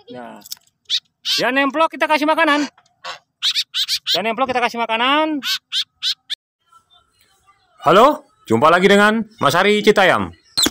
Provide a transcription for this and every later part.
Nah, dia nemplok kita kasih makanan. Dan nemplok kita kasih makanan. Halo, jumpa lagi dengan Mas Ari Citayam.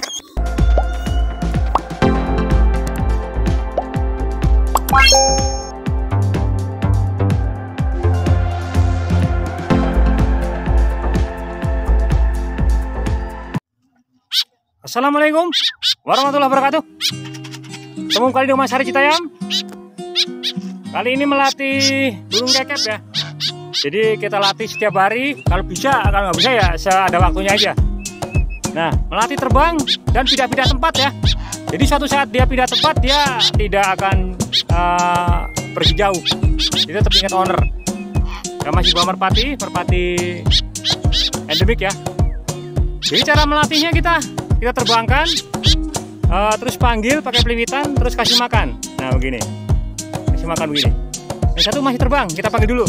Assalamualaikum warahmatullahi wabarakatuh. Ketemu kali dengan Mas Ari Citayam. Kali ini melatih burung kekep ya. Jadi kita latih setiap hari. Kalau bisa, kalau nggak bisa ya seada waktunya aja. Nah, melatih terbang dan pindah-pindah tempat ya. Jadi suatu saat dia pindah tempat, dia tidak akan pergi jauh. Dia tetap ingat owner. Kita masih bawa merpati endemik ya. Jadi cara melatihnya kita terbangkan, terus panggil pakai peliwitan, terus kasih makan. Nah begini, kasih makan begini. Yang satu masih terbang, kita panggil dulu.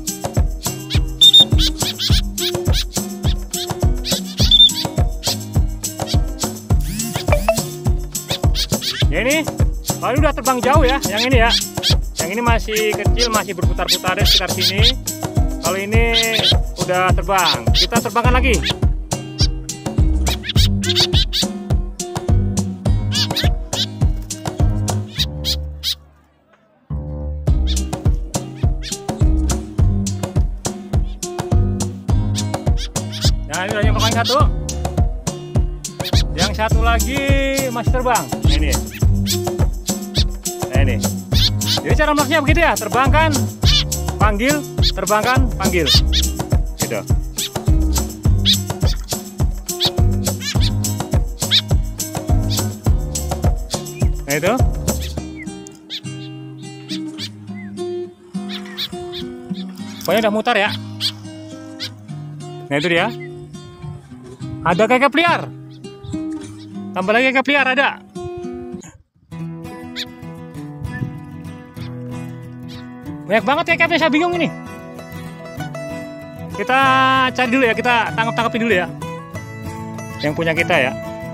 Ya ini, kalau udah terbang jauh ya, yang ini ya. Yang ini masih kecil, masih berputar-putar di sekitar sini. Kalau ini udah terbang, kita terbangkan lagi. Nah ini udah yang paling satu. Yang satu lagi masih terbang. Nah, ini. Nah ini. Jadi cara melaknya begitu ya, terbangkan, panggil, terbangkan, panggil. Gitu. Nah itu. Pokoknya udah mutar ya. Nah itu dia. Ada kekep liar. Tambah lagi kekep liar ada. Banyak banget kekepnya, saya bingung ini. Kita cari dulu ya, kita tangkap-tangkapin dulu ya. Yang punya kita ya.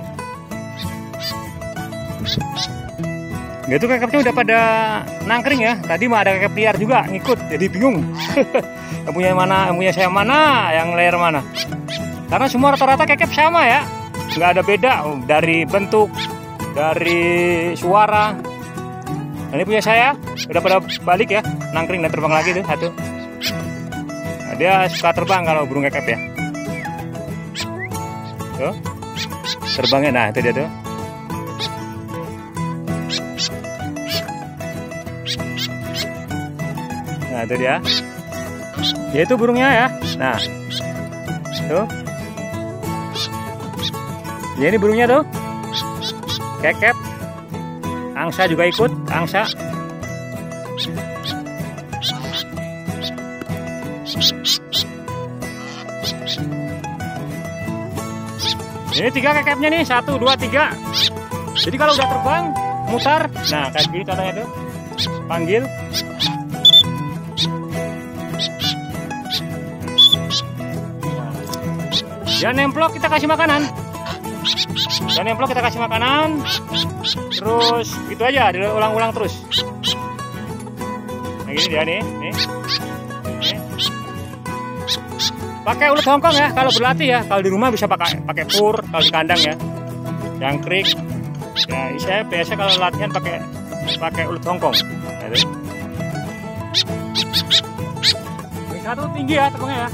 Gitu kekepnya udah pada nangkring ya. Tadi mah ada kekep liar juga ngikut, jadi bingung. Yang punya mana, yang punya saya mana, yang layar mana. Karena semua rata-rata kekep sama ya, nggak ada beda dari bentuk, dari suara. Nah, ini punya saya udah pada balik ya, nangkring dan terbang lagi tuh satu. Nah, dia suka terbang kalau burung kekep ya. Tuh, terbangnya, nah itu dia tuh. Nah itu dia. Ya itu burungnya ya. Nah, tuh. Ya ini burungnya tuh, kekep, angsa juga ikut, angsa. Ini 3 kekepnya nih, 1, 2, 3. Jadi kalau udah terbang, mutar, nah kayak gini caranya tuh, panggil. Dan nemplok kita kasih makanan. Dan nemplok kita kasih makanan. Terus gitu aja, diulang-ulang terus. Nah gini dia nih. Pakai ulet Hongkong ya kalau berlatih ya. Kalau di rumah bisa pakai pur, kalau di kandang ya. Jangkrik. Ya saya biasa kalau latihan pakai ulet Hongkong. Nah, ini satu tinggi ya terbangnya ya.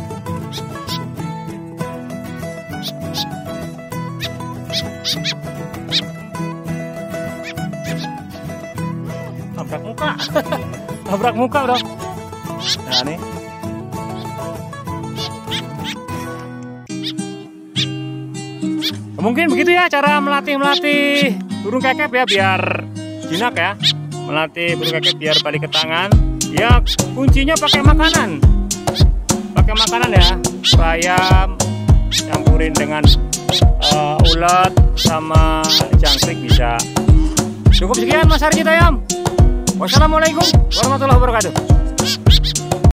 Tabrak muka. Tabrak muka bro. Nah nih. Mungkin begitu ya cara melatih burung kekep ya, biar jinak ya. Melatih burung kekep biar balik ke tangan. Ya kuncinya pakai makanan. Pakai makanan ya. Bayam campurin dengan ulet sama jangkrik bisa. Cukup sekian Mas Ari Citayam. Wassalamualaikum warahmatullahi wabarakatuh.